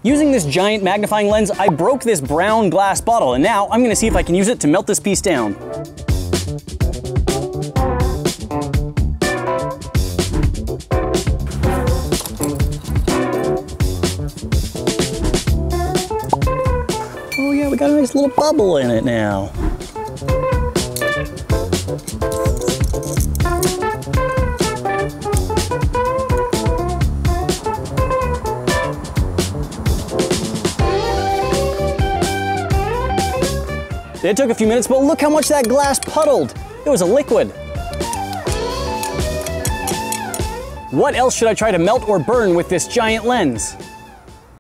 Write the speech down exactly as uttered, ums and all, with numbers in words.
Using this giant magnifying lens, I broke this brown glass bottle, and now I'm gonna see if I can use it to melt this piece down. Oh yeah, we got a nice little bubble in it now. It took a few minutes, but look how much that glass puddled. It was a liquid. What else should I try to melt or burn with this giant lens?